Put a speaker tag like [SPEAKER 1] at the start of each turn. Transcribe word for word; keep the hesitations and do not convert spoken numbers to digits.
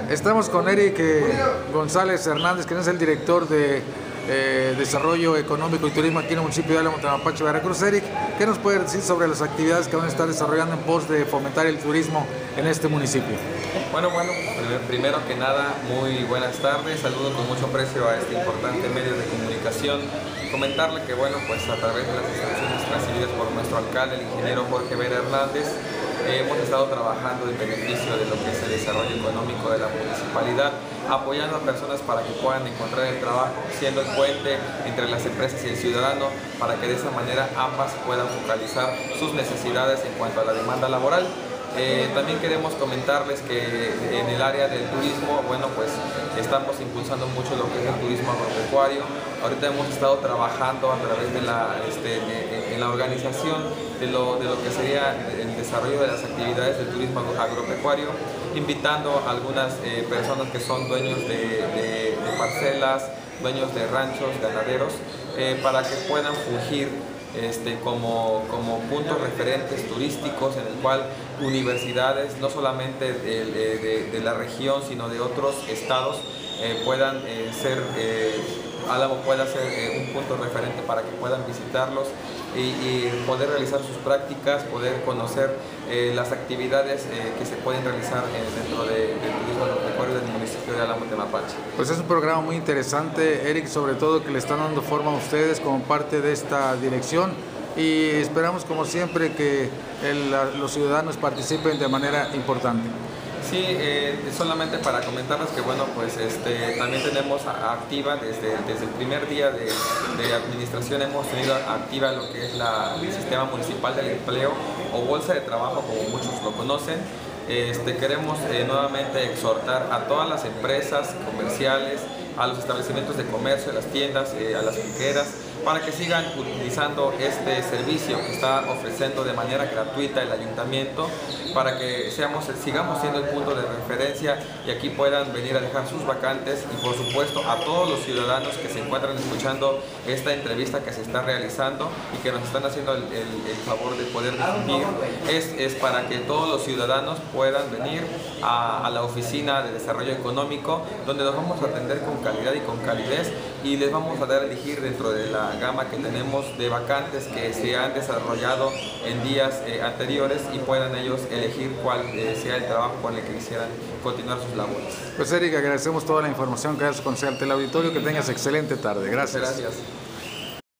[SPEAKER 1] Estamos con Eric eh, González Hernández, quien es el director de eh, Desarrollo Económico y Turismo aquí en el municipio de Álamo, Tamapache, Veracruz. Eric, ¿qué nos puede decir sobre las actividades que van a estar desarrollando en pos de fomentar el turismo en este municipio?
[SPEAKER 2] Bueno, bueno, primero que nada, muy buenas tardes. Saludo con mucho aprecio a este importante medio de comunicación. Comentarle que, bueno, pues a través de las instrucciones recibidas por nuestro alcalde, el ingeniero Jorge Vera Hernández, eh, hemos estado trabajando en beneficio de lo que es el desarrollo económico de la municipalidad, apoyando a personas para que puedan encontrar el trabajo, siendo el puente entre las empresas y el ciudadano, para que de esa manera ambas puedan focalizar sus necesidades en cuanto a la demanda laboral. Eh, también queremos comentarles que en el área del turismo, bueno, pues estamos impulsando mucho lo que es el turismo agropecuario. Ahorita hemos estado trabajando a través de la, este, en la organización de lo, de lo que sería el desarrollo de las actividades del turismo agropecuario, invitando a algunas eh, personas que son dueños de, de, de parcelas, dueños de ranchos, ganaderos, eh, para que puedan fungir Este, como, como puntos referentes turísticos en el cual universidades, no solamente de, de, de la región, sino de otros estados, eh, puedan eh, ser, eh, Álamo pueda ser eh, un punto referente para que puedan visitarlos y, y poder realizar sus prácticas, poder conocer eh, las actividades eh, que se pueden realizar eh, dentro de, del turismo agropecuario del municipio de Álamo, Tamapache.
[SPEAKER 1] Pues es un programa muy interesante, Eric, sobre todo que le están dando forma a ustedes como parte de esta dirección, y esperamos como siempre que el, los ciudadanos participen de manera importante.
[SPEAKER 2] Sí, eh, solamente para comentarles que, bueno, pues este, también tenemos activa desde, desde el primer día de, de administración, hemos tenido activa lo que es la, el Sistema Municipal del Empleo o Bolsa de Trabajo, como muchos lo conocen. Este, queremos eh, nuevamente exhortar a todas las empresas comerciales, a los establecimientos de comercio, a las tiendas, eh, a las finqueras, para que sigan utilizando este servicio que está ofreciendo de manera gratuita el ayuntamiento, para que seamos, sigamos siendo el punto de referencia y aquí puedan venir a dejar sus vacantes, y por supuesto a todos los ciudadanos que se encuentran escuchando esta entrevista que se está realizando y que nos están haciendo el, el, el favor de poder difundir, es, es para que todos los ciudadanos puedan venir a, a la Oficina de Desarrollo Económico, donde los vamos a atender con calidad y con calidez, y les vamos a dar a elegir dentro de la gama que tenemos de vacantes que se han desarrollado en días eh, anteriores, y puedan ellos elegir cuál eh, sea el trabajo con el que quisieran continuar sus labores.
[SPEAKER 1] Pues Eric, agradecemos toda la información que has concedido al teleauditorio, que tengas excelente tarde. Gracias.
[SPEAKER 2] Muchas gracias.